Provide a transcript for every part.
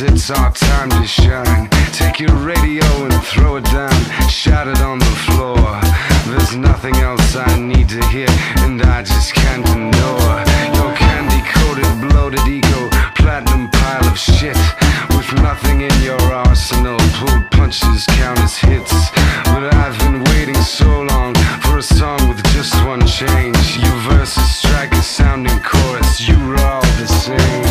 it's our time to shine. Take your radio and throw it down, shout it on the floor. There's nothing else I need to hear, and I just can't ignore your candy-coated, bloated ego, platinum pile of shit. With nothing in your arsenal, pulled punches count as hits. But I've been waiting so long for a song with just one change. Your verses strike a sounding chorus, you were all the same.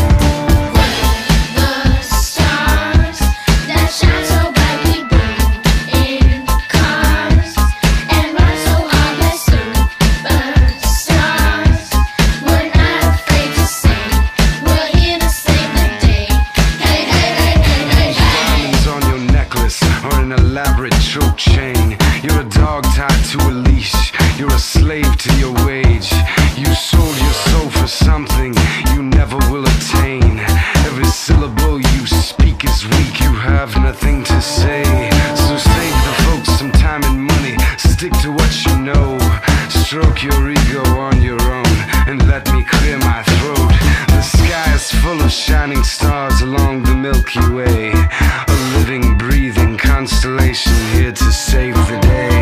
Elaborate choke chain. You're a dog tied to a leash. You're a slave to your wage. You sold your soul for something you never will attain. Every syllable you speak is weak. You have nothing to say. So save the folks some time and money. Stick to what you know. Stroke your ego on your own and let me clear my throat. The sky is full of shining stars along the Milky Way. A living, breathing constellation here to save the day.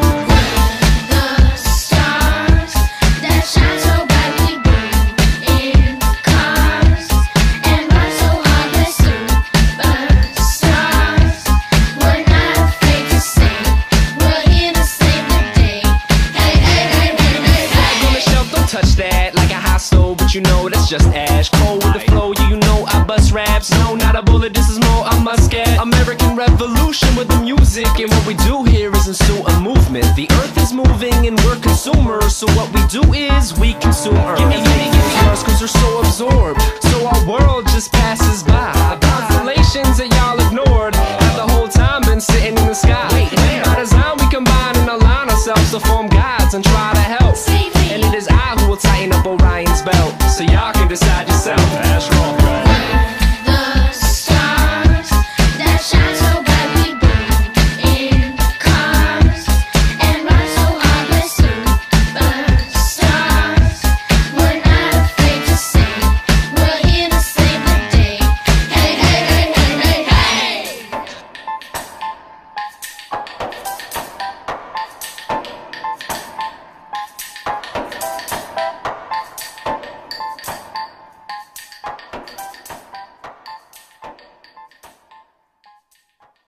You know that's just ash. Cold with the flow, you know I bust raps. No, not a bullet, this is more a musket. American Revolution with the music. And what we do here is ensue a movement. The earth is moving and we're consumers. So what we do is we consume earth. And they get us cause we're so absorbed. So our world just passes by. Constellations that y'all ignored have the whole time been sitting in the sky. By design we combine and align ourselves to form gods and try to help. And it is I who will tighten up Orion's belt, so y'all can decide yourself. That's wrong, right?